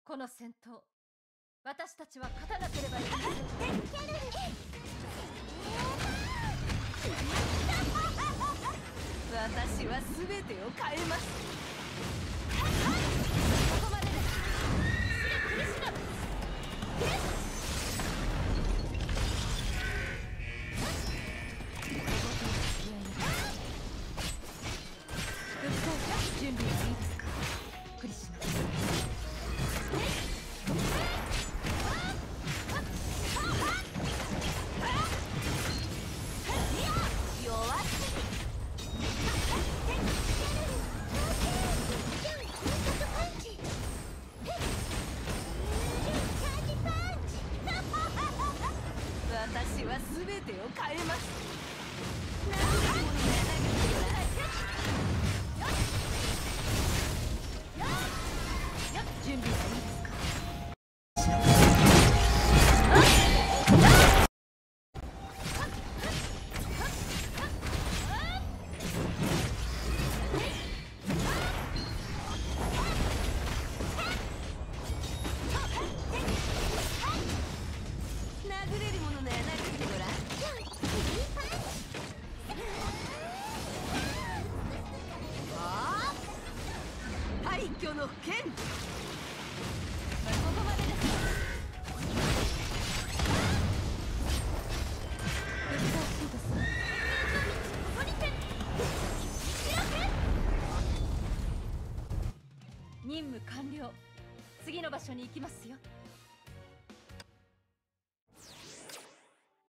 この戦闘、私たちは勝たなければいけない。私は全てを変えます。ここまでです。クリシナ準備はいいですか、クリシナ。私は全てを変えます。準備はいいですか。殴れるものなら殴ってごらん。廃墟の剣。ここまでです。難しいです。任務完了。次の場所に行きますよ。